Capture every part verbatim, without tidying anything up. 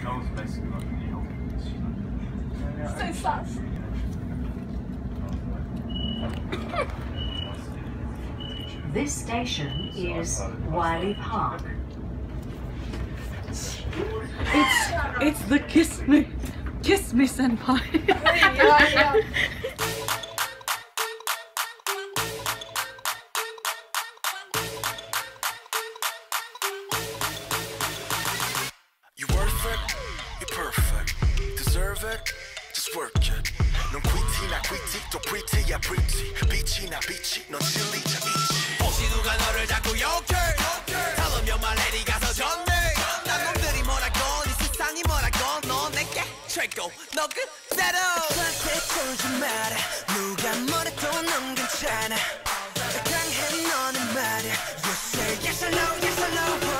That was basically like the whole So sus. This station is Wiley Park. It's it's the kiss me, kiss me senpai. Yeah, yeah. You worth it, you're perfect, deserve it, just work it. 넌 quity나 quity, 또 pretty야 pretty, 빛이나 빛이, 넌 진리자 이치. 혹시 누가 너를 자꾸 욕해? Tell them you're my lady, 가서 전해. 난 놈들이 뭐라건, 이 세상이 뭐라건, 너 내게 최고, 너 그대로. 나한테 쫄지 마라, 누가 뭐래도 넌 괜찮아. 강해 너는 말야, you say yes or no, yes or no.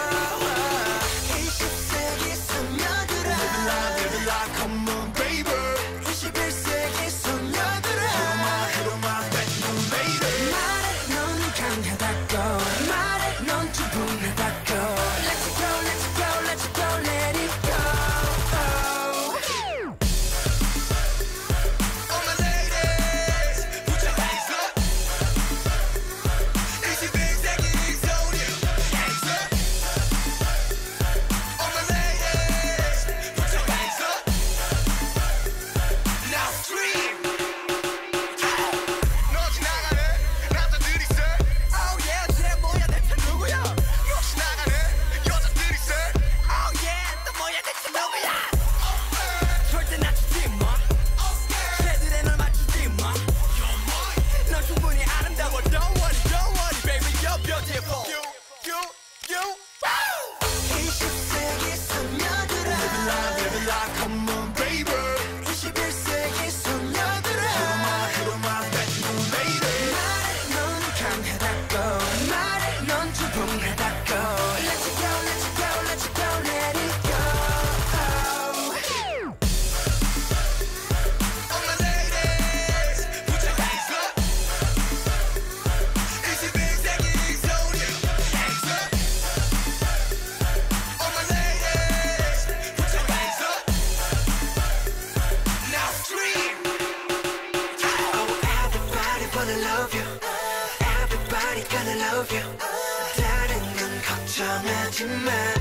Everybody gonna love you. 다른 건 걱정하지 마.